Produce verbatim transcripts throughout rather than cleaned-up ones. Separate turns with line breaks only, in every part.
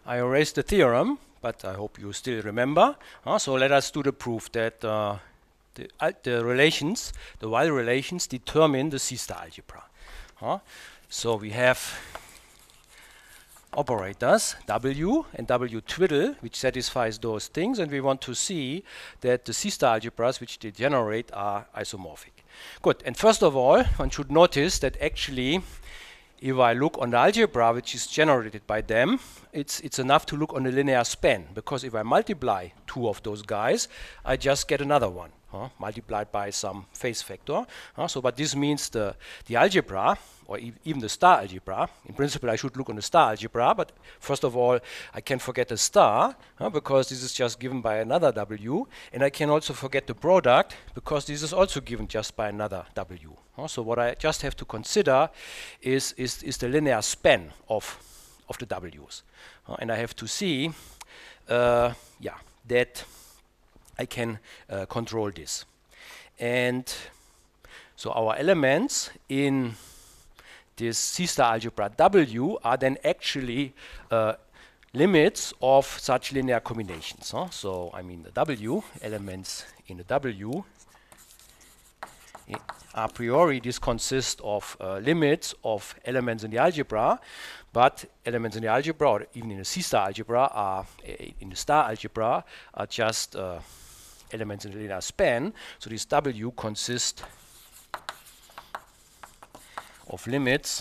I erased the theorem, but I hope you still remember. Uh, so let us do the proof that uh, the, uh, the relations, the while relations, determine the C-star algebra. Uh, so we have operators W and W twiddle, which satisfies those things, and we want to see that the C-star algebras which they generate are isomorphic. Good, and first of all, one should notice that actually if I look on the algebra which is generated by them, it's, it's enough to look on the linear span, because if I multiply two of those guys, I just get another one, huh, multiplied by some phase factor. Huh, so, but this means the, the algebra, or e even the star algebra, in principle I should look on the star algebra, but first of all I can forget the star, huh, because this is just given by another W, and I can also forget the product, because this is also given just by another W. Huh, so what I just have to consider is, is, is the linear span of, of the W's. Uh, and I have to see uh, yeah, that I can uh, control this. And so our elements in this C-star algebra W are then actually uh, limits of such linear combinations. Huh? So I mean the W, elements in the W, a priori this consists of uh, limits of elements in the algebra, but elements in the algebra, or even in the C-star algebra, are uh, in the star algebra are just uh, elements in the linear span. So this W consists of limits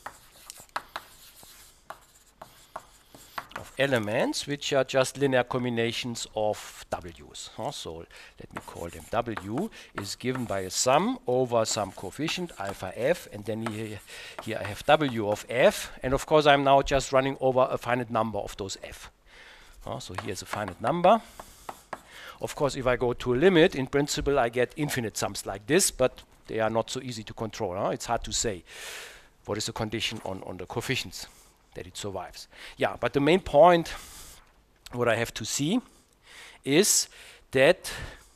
of elements which are just linear combinations of W's. Huh? So let me call them W is given by a sum over some coefficient alpha f, and then here, here I have W of f, and of course I'm now just running over a finite number of those f. Uh, so here's a finite number. Of course, if I go to a limit, in principle I get infinite sums like this, but they are not so easy to control. Huh? It's hard to say what is the condition on, on the coefficients that it survives. Yeah, but the main point what I have to see is that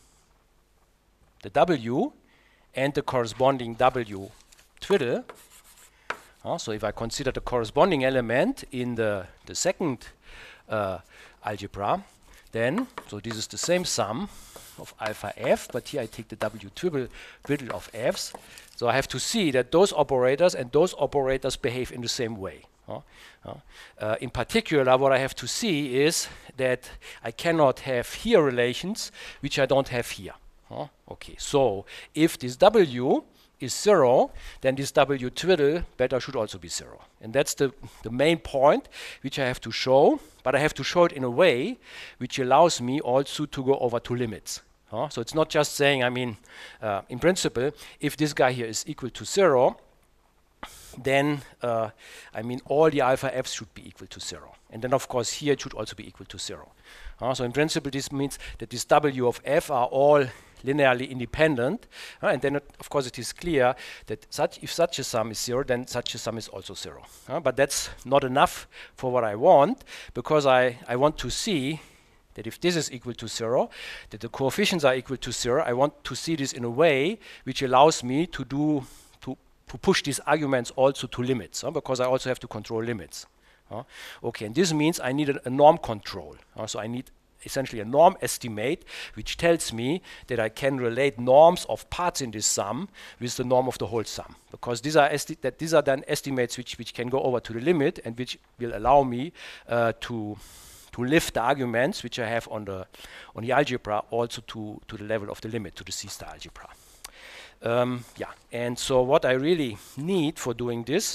the W and the corresponding W twiddle, uh, so if I consider the corresponding element in the, the second uh, algebra, then, so this is the same sum of alpha f, but here I take the W twiddle, twiddle of f's. So I have to see that those operators and those operators behave in the same way. Uh, uh, uh, in particular, what I have to see is that I cannot have here relations which I don't have here. Uh, okay, so if this W is zero, then this W twiddle better should also be zero. And that's the, the main point which I have to show, but I have to show it in a way which allows me also to go over to limits. Uh, so it's not just saying, I mean, uh, in principle, if this guy here is equal to zero, then, uh, I mean, all the alpha f's should be equal to zero. And then, of course, here it should also be equal to zero. Uh, so in principle, this means that this W of f are all linearly independent. Uh, and then, it, of course, it is clear that such if such a sum is zero, then such a sum is also zero. Uh, but that's not enough for what I want, because I, I want to see that if this is equal to zero, that the coefficients are equal to zero. I want to see this in a way which allows me to do to push these arguments also to limits, uh, because I also have to control limits. Uh, okay, and this means I need a, a norm control. Uh, so I need essentially a norm estimate which tells me that I can relate norms of parts in this sum with the norm of the whole sum, because these are that these are then estimates which which can go over to the limit and which will allow me uh, to to lift the arguments which I have on the on the algebra also to to the level of the limit, to the C-star algebra. Um, yeah, and so what I really need for doing this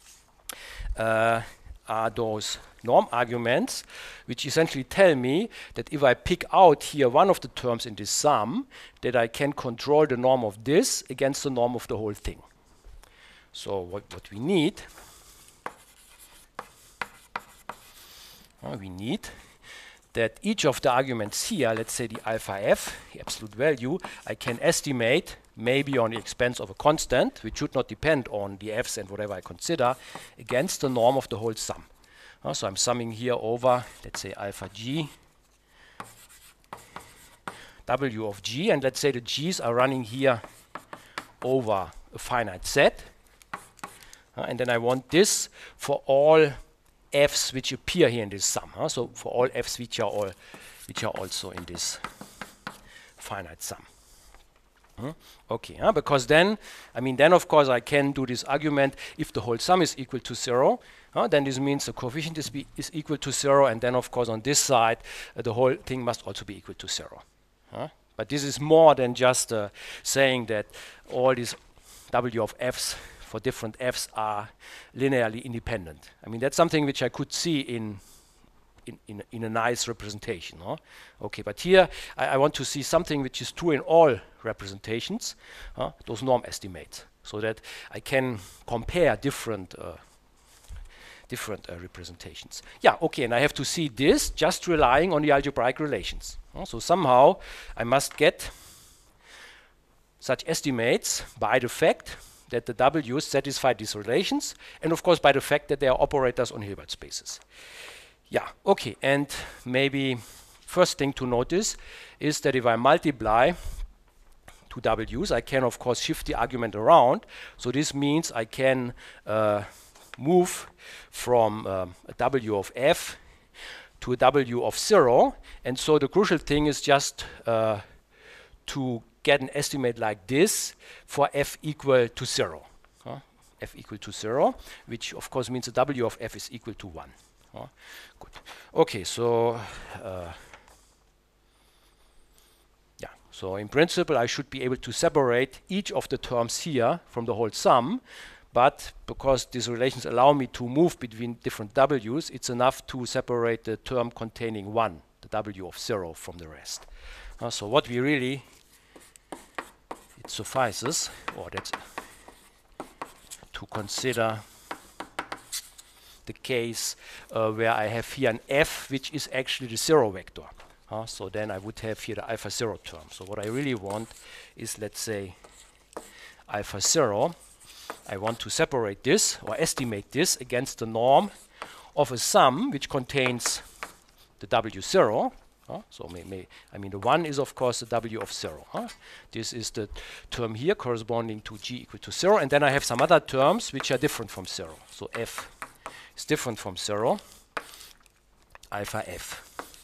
uh, are those norm arguments which essentially tell me that if I pick out here one of the terms in this sum, that I can control the norm of this against the norm of the whole thing. So what, what we need, uh, we need that each of the arguments here, let's say the alpha f, the absolute value, I can estimate maybe on the expense of a constant, which should not depend on the f's and whatever I consider, against the norm of the whole sum. Uh, so I'm summing here over, let's say, alpha g, w of g, and let's say the g's are running here over a finite set. Uh, and then I want this for all f's which appear here in this sum. Huh? So for all f's which are all which are also in this finite sum. Hmm? Okay, huh? Because then, I mean, then of course I can do this argument if the whole sum is equal to zero, huh? Then this means the coefficient is, be is equal to zero, and then of course on this side uh, the whole thing must also be equal to zero. Huh? But this is more than just uh, saying that all these W of f's for different f's are linearly independent. I mean, that's something which I could see in In, in, in a nice representation. Huh? Okay, but here I, I want to see something which is true in all representations, huh? Those norm estimates, so that I can compare different uh, different uh, representations. Yeah, okay, and I have to see this just relying on the algebraic relations. Huh? So somehow I must get such estimates by the fact that the W's satisfy these relations, and of course by the fact that they are operators on Hilbert spaces. Yeah, okay, and maybe first thing to notice is that if I multiply two W's, I can of course shift the argument around. So this means I can uh, move from um, a W of f to a W of zero. And so the crucial thing is just uh, to get an estimate like this for f equal to zero. Huh? F equal to zero, which of course means the W of f is equal to one. Huh? Good. Okay, so uh, yeah, so in principle I should be able to separate each of the terms here from the whole sum, but because these relations allow me to move between different W's, it's enough to separate the term containing one, the W of zero, from the rest. Uh, so what we really, it suffices, or that's to consider the case uh, where I have here an f which is actually the zero vector. Uh, so then I would have here the alpha zero term. So what I really want is, let's say, alpha zero. I want to separate this or estimate this against the norm of a sum which contains the W zero. Uh, so may, may, I mean the one is of course the W of zero. Huh? This is the term here corresponding to G equal to zero, and then I have some other terms which are different from zero. So f is different from zero, alpha f,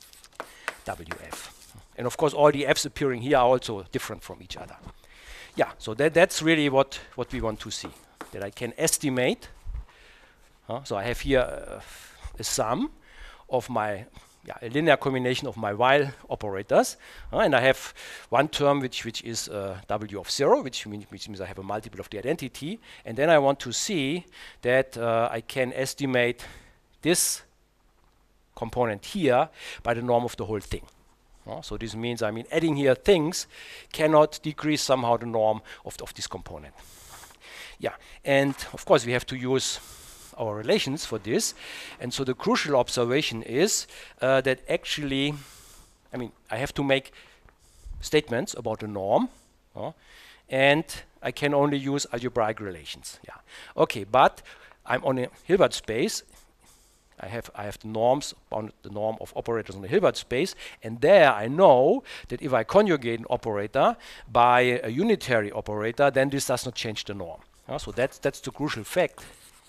W f. And of course all the f's appearing here are also different from each other. Yeah, so that, that's really what, what we want to see, that I can estimate. Uh, so I have here uh, a sum of my, yeah, a linear combination of my while operators, uh, and I have one term which, which is uh, W of zero, which, mean, which means I have a multiple of the identity, and then I want to see that uh, I can estimate this component here by the norm of the whole thing. Uh, so this means, I mean, adding here things cannot decrease somehow the norm of, of this component. Yeah, and of course we have to use our relations for this, and so the crucial observation is uh, that actually, I mean, I have to make statements about the norm, uh, and I can only use algebraic relations. Yeah, okay, but I'm on a Hilbert space. I have I have the norms, bound the norm of operators on the Hilbert space, and there I know that if I conjugate an operator by a unitary operator, then this does not change the norm. Uh, so that's that's the crucial fact,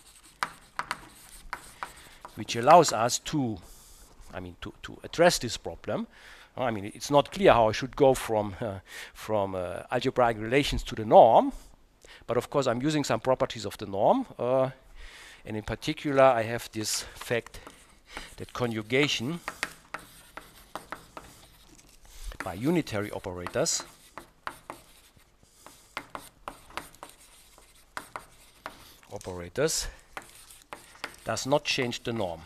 which allows us to, I mean, to to address this problem. Uh, I mean, it's not clear how I should go from uh, from uh, algebraic relations to the norm, but of course I'm using some properties of the norm. Uh, And in particular, I have this fact that conjugation by unitary operators operators does not change the norm.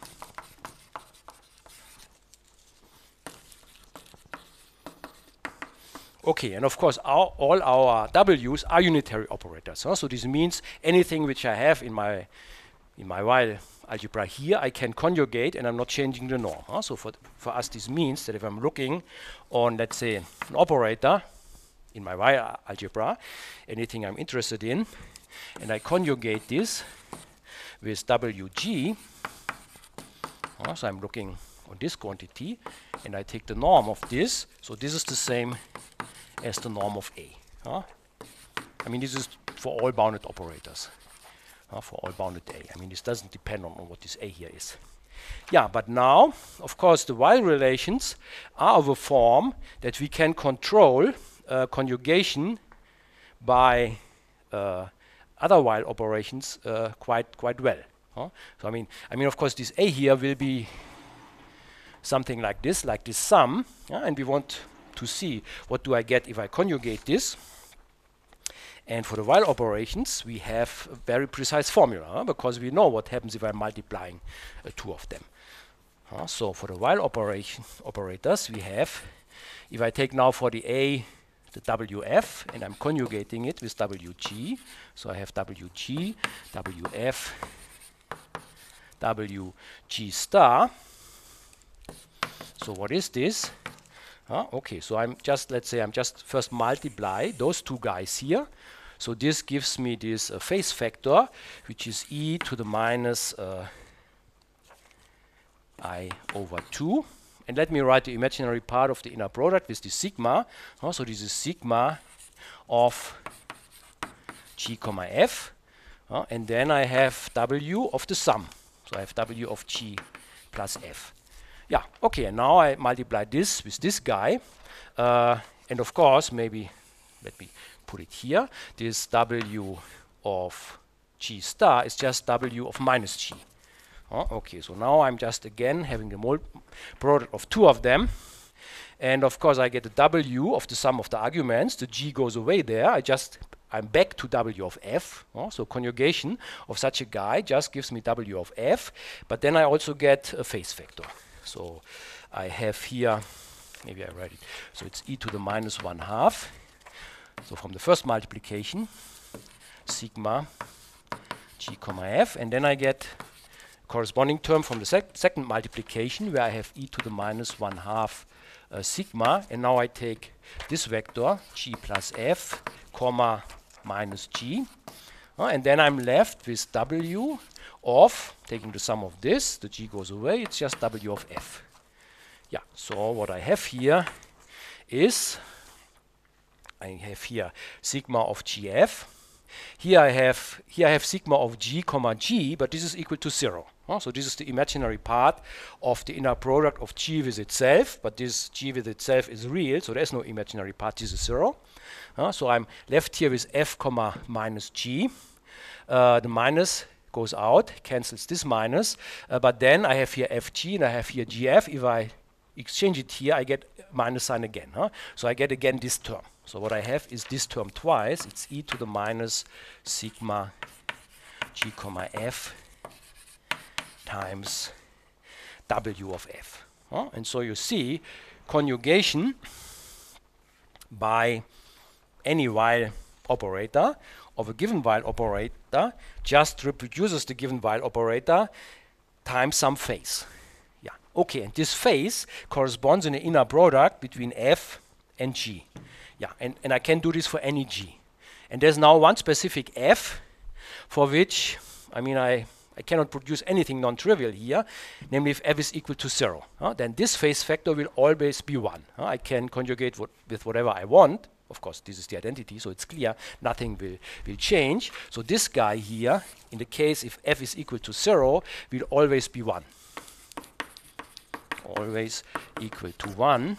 Okay, and of course, our, all our W's are unitary operators. Huh? So this means anything which I have in my In my while algebra here, I can conjugate and I'm not changing the norm. Huh? So for, for us this means that if I'm looking on, let's say, an operator in my while algebra, anything I'm interested in, and I conjugate this with W G, uh, so I'm looking on this quantity, and I take the norm of this, so this is the same as the norm of A. Huh? I mean, this is for all bounded operators. Uh, for all bounded A. I mean, this doesn't depend on, on what this A here is. Yeah, but now, of course, the while relations are of a form that we can control uh, conjugation by uh, other while operations uh, quite quite well. Huh? So I mean, I mean, of course, this A here will be something like this, like this sum, yeah? And we want to see what do I get if I conjugate this. And for the while operations, we have a very precise formula, huh? Because we know what happens if I'm multiplying uh, two of them. Uh, so for the while operation operators, we have, if I take now for the A the W F and I'm conjugating it with W G, so I have W G, W F, W G star. So what is this? Uh, okay, so I'm just, let's say I'm just first multiply those two guys here. So this gives me this uh, phase factor, which is e to the minus uh, I over two. And let me write the imaginary part of the inner product with the sigma. Uh, so this is sigma of G comma F. Uh, and then I have W of the sum. So I have W of G plus F. Yeah, okay, and now I multiply this with this guy. Uh, and of course, maybe, let me put it here. This W of G star is just W of minus G. Oh, okay, so now I'm just again having the mol product of two of them. And of course I get the W of the sum of the arguments. The G goes away there. I just, I'm back to W of F. Oh, so conjugation of such a guy just gives me W of F. But then I also get a phase factor. So I have here, maybe I write it. So it's e to the minus one half. So from the first multiplication, sigma G comma F. And then I get corresponding term from the sec second multiplication, where I have e to the minus one half uh, sigma, and now I take this vector G plus F comma minus G, uh, and then I'm left with W of, taking the sum of this, the G goes away, it's just W of F. Yeah, so what I have here is, I have here sigma of G F. Here I have here I have sigma of G comma G, but this is equal to zero. Uh, so this is the imaginary part of the inner product of G with itself, but this G with itself is real, so there's no imaginary part. This is zero. Uh, so I'm left here with F comma minus G. Uh, the minus goes out, cancels this minus, uh, but then I have here F G and I have here G F. If I exchange it here, I get minus sign again. Huh? So I get again this term. So what I have is this term twice. It's e to the minus sigma G comma F times W of F. Huh? And so you see, conjugation by any while operator of a given while operator just reproduces the given while operator times some phase. Yeah. Okay, and this phase corresponds in the inner product between F and G. Yeah, and, and I can do this for any G. And there's now one specific F for which, I mean, I, I cannot produce anything non-trivial here, namely if F is equal to zero. Uh, then this phase factor will always be one. Uh, I can conjugate what, with whatever I want. Of course, this is the identity, so it's clear nothing will, will change. So this guy here, in the case if F is equal to zero, will always be one. Always equal to one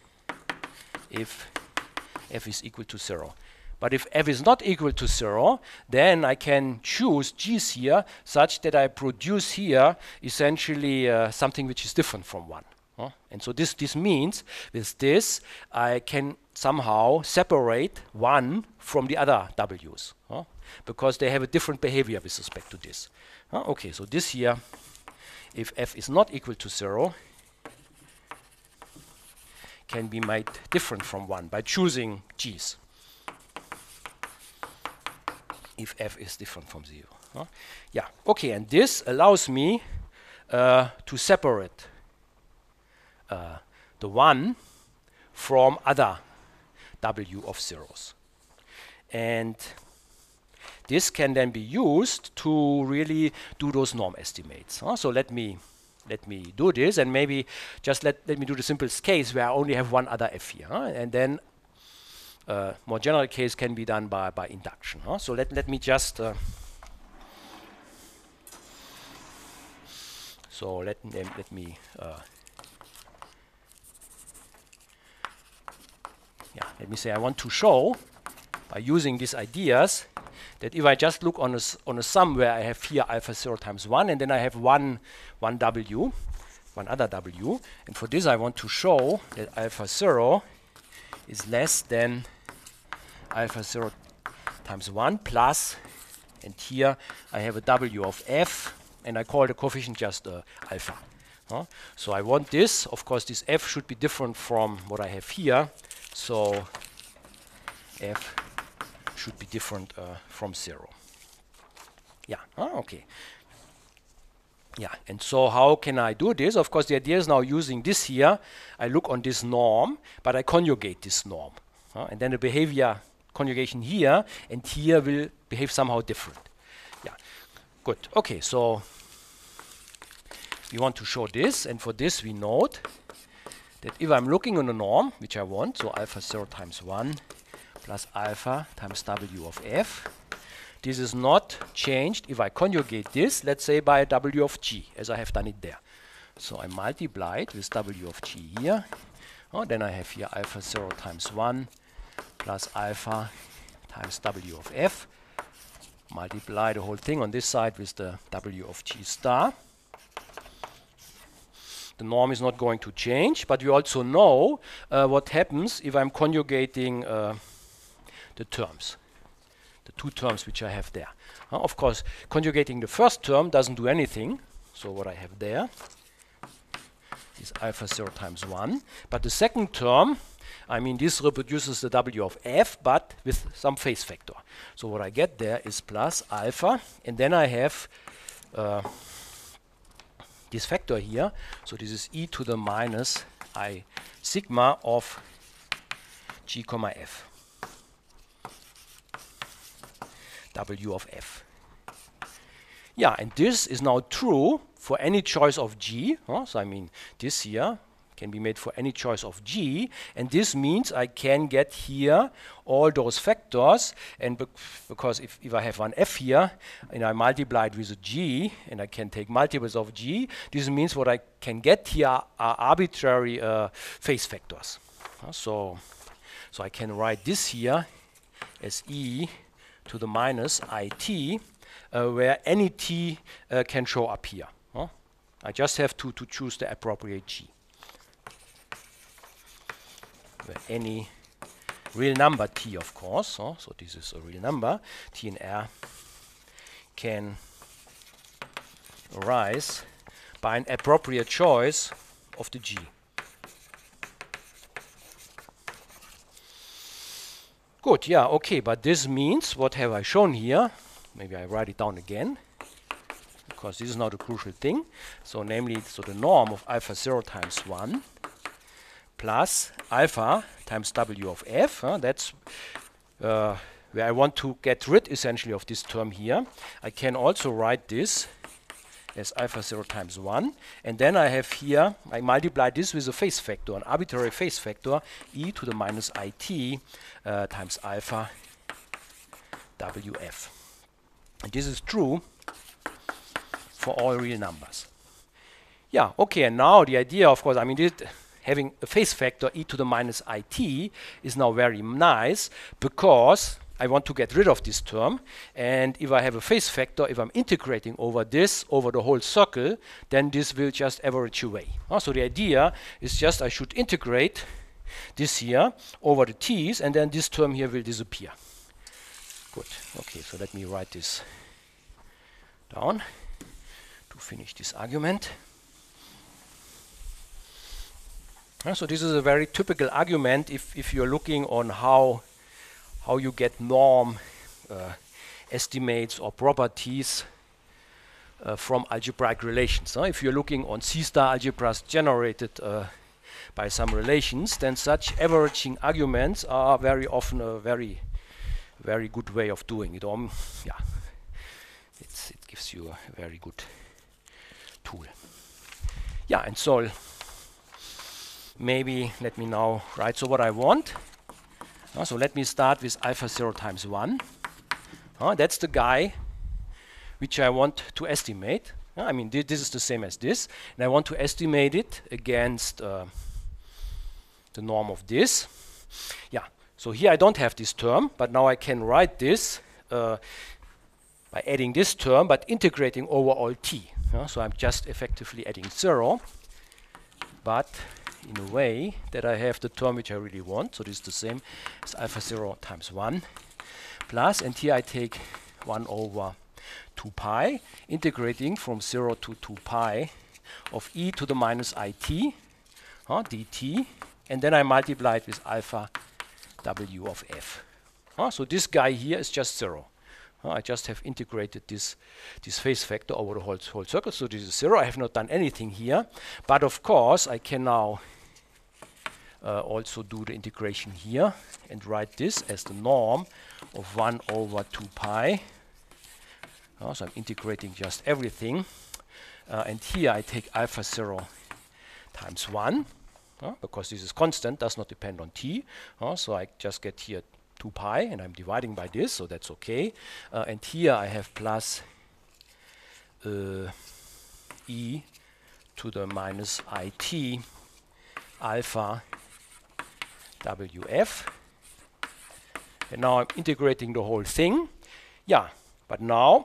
if F is equal to zero. But if F is not equal to zero, then I can choose G's here such that I produce here essentially uh, something which is different from one. Uh, and so this, this means with this I can somehow separate one from the other W's uh, because they have a different behavior with respect to this. Uh, okay, so this here, if F is not equal to zero, can be made different from one by choosing G's if F is different from zero. Huh? Yeah, okay, and this allows me uh, to separate uh, the one from other W of zeros. And this can then be used to really do those norm estimates. Huh? So let me Let me do this, and maybe just let, let me do the simplest case where I only have one other F here. Huh? And then uh, more general case can be done by, by induction. Huh? So let, let me just uh, So let, um, let me uh, yeah, let me say I want to show by using these ideas that if I just look on a, s on a sum where I have here alpha zero times one and then I have one, one W, one other W, and for this I want to show that alpha zero is less than alpha zero times one plus, and here I have a W of f, and I call the coefficient just uh, alpha. Uh, so I want this, of course this f should be different from what I have here, so f should be different uh, from zero. Yeah, uh, okay. Yeah, and so how can I do this? Of course the idea is now using this here, I look on this norm, but I conjugate this norm. Uh, and then the behavior conjugation here and here will behave somehow different. Yeah, good. Okay, so we want to show this, and for this we note that if I'm looking on a norm, which I want, so alpha zero times one plus alpha times W of f, this is not changed if I conjugate this, let's say by a W of g, as I have done it there. So I multiply it with W of g here. Oh, then I have here alpha zero times one plus alpha times W of f. Multiply the whole thing on this side with the W of g star. The norm is not going to change, but we also know uh, what happens if I'm conjugating uh, the terms, the two terms which I have there. Uh, of course, conjugating the first term doesn't do anything. So what I have there is alpha zero times one. But the second term, I mean, this reproduces the W of f, but with some phase factor. So what I get there is plus alpha, and then I have uh, this factor here. So this is e to the minus I sigma of g comma f. W of f. Yeah, and this is now true for any choice of g. Huh? So I mean, this here can be made for any choice of g, and this means I can get here all those factors, and bec because if, if I have one f here and I multiply it with a g and I can take multiples of g, this means what I can get here are arbitrary uh, phase factors. Uh, so, so I can write this here as e to the minus it, uh, where any t uh, can show up here. Uh, I just have to, to choose the appropriate g. Where any real number t, of course, uh, so this is a real number, t and r can arise by an appropriate choice of the g. Good, yeah, okay, but this means, what have I shown here? Maybe I write it down again, because this is now the crucial thing. So namely, so the norm of alpha zero times one plus alpha times W of f, uh, that's uh, where I want to get rid essentially of this term here. I can also write this as alpha zero times one, and then I have here, I multiply this with a phase factor, an arbitrary phase factor, e to the minus it uh, times alpha W f. And this is true for all real numbers. Yeah, okay, and now the idea, of course, I mean, this, having a phase factor e to the minus it is now very nice, because I want to get rid of this term, and if I have a phase factor, if I'm integrating over this, over the whole circle, then this will just average away. Uh, so the idea is just I should integrate this here over the t's, and then this term here will disappear. Good. Okay, so let me write this down to finish this argument. Uh, so this is a very typical argument if, if you're looking on how how you get norm uh, estimates or properties uh, from algebraic relations. Uh, if you're looking on C-star algebras generated uh, by some relations, then such averaging arguments are very often a very, very good way of doing it. Um, yeah, it's, it gives you a very good tool. Yeah, and so maybe let me now write so what I want. Uh, so let me start with alpha zero times one. Uh, that's the guy which I want to estimate. Uh, I mean, th this is the same as this, and I want to estimate it against uh, the norm of this. Yeah, so here I don't have this term, but now I can write this uh, by adding this term, but integrating over all t. Uh, so I'm just effectively adding zero, but in a way that I have the term which I really want. So this is the same as alpha zero times one plus, and here I take one over two pi, integrating from zero to two pi of e to the minus it uh, dt, and then I multiply it with alpha w of f. Uh, so this guy here is just zero. Uh, I just have integrated this, this phase factor over the whole, whole circle, so this is zero. I have not done anything here, but of course I can now uh, also do the integration here and write this as the norm of one over two pi. Uh, so I'm integrating just everything, uh, and here I take alpha zero times one, uh, because this is constant, does not depend on t, uh, so I just get here two pi, and I'm dividing by this, so that's okay. Uh, and here I have plus uh, e to the minus it alpha wf. And now I'm integrating the whole thing. Yeah, but now,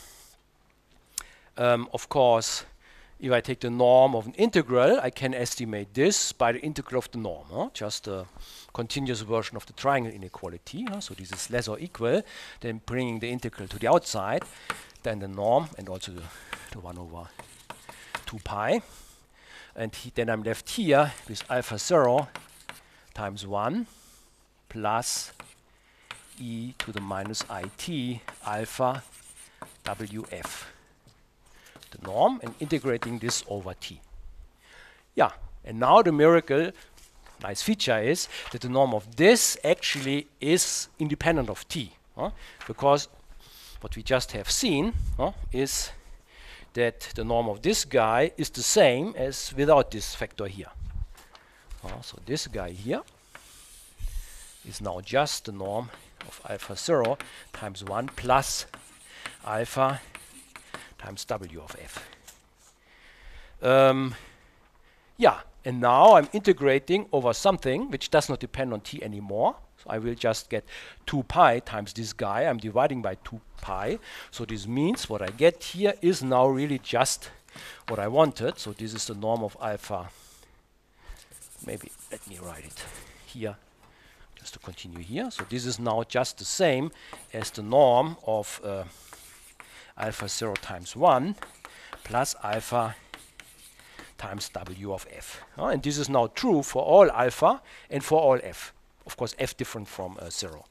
um, of course, if I take the norm of an integral, I can estimate this by the integral of the norm, huh? Just a continuous version of the triangle inequality. Huh? So this is less or equal, then bringing the integral to the outside, then the norm, and also the, the one over two pi. And he, then I'm left here with alpha zero times one plus e to the minus it alpha wf, the norm, and integrating this over t. Yeah, and now the miracle, nice feature is that the norm of this actually is independent of t, huh? Because what we just have seen huh, is that the norm of this guy is the same as without this factor here. Uh, so this guy here is now just the norm of alpha zero times one plus alpha times w of f. Um, yeah, and now I'm integrating over something which does not depend on t anymore. So I will just get two pi times this guy. I'm dividing by two pi. So this means what I get here is now really just what I wanted. So this is the norm of alpha. Maybe let me write it here just to continue here. So this is now just the same as the norm of uh, alpha zero times one plus alpha times w of f. Uh, and this is now true for all alpha and for all f. Of course, f different from uh, zero.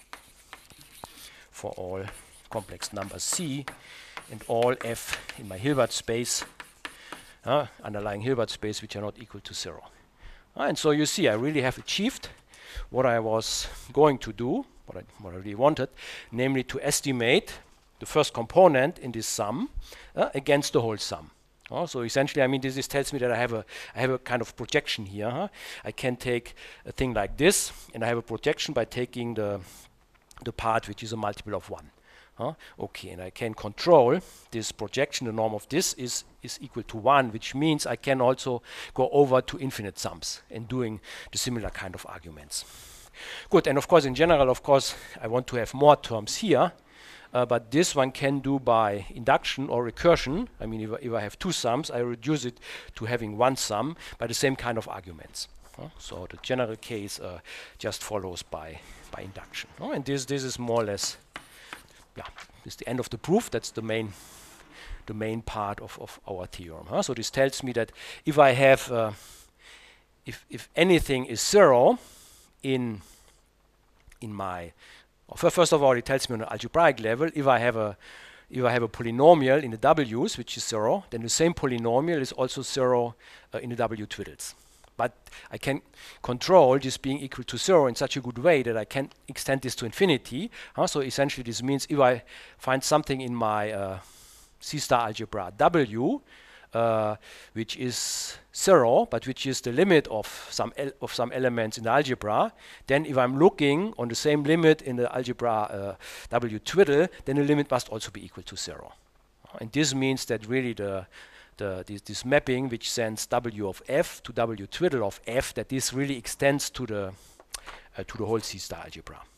For all complex numbers c and all f in my Hilbert space, uh, underlying Hilbert space, which are not equal to zero. Uh, and so you see, I really have achieved what I was going to do, what I, what I really wanted, namely to estimate the first component in this sum uh, against the whole sum. Uh, so essentially, I mean, this, this tells me that I have a I have a kind of projection here. Huh? I can take a thing like this, and I have a projection by taking the the part which is a multiple of one. Huh? Okay, and I can control this projection. The norm of this is is equal to one, which means I can also go over to infinite sums and doing the similar kind of arguments. Good, and of course, in general, of course, I want to have more terms here. Uh, but this one can do by induction or recursion. I mean, if, if I have two sums, I reduce it to having one sum by the same kind of arguments. Uh, so the general case uh, just follows by by induction. Uh, and this this is more or less, yeah, this is the end of the proof. That's the main the main part of, of our theorem. Uh, so this tells me that if I have uh, if if anything is zero in in my Well, first of all, it tells me on an algebraic level, if I have a if I have a polynomial in the w's, which is zero, then the same polynomial is also zero uh, in the w twiddles. But I can control this being equal to zero in such a good way that I can extend this to infinity. Huh? So essentially, this means if I find something in my uh, C-star algebra W, Uh, which is zero, but which is the limit of some of some elements in the algebra, then if I'm looking on the same limit in the algebra uh, W twiddle, then the limit must also be equal to zero. And this means that really the, the this, this mapping which sends W of f to W twiddle of f, that this really extends to the uh, to the whole C-star algebra.